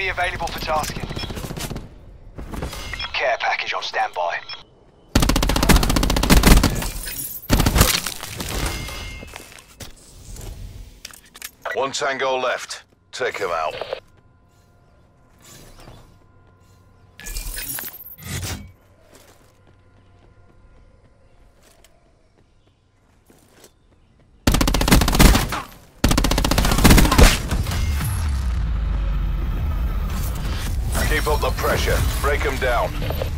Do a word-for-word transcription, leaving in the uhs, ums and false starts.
V available for tasking. Care package on standby. One Tango left. Take him out. Keep up the pressure. Break him down.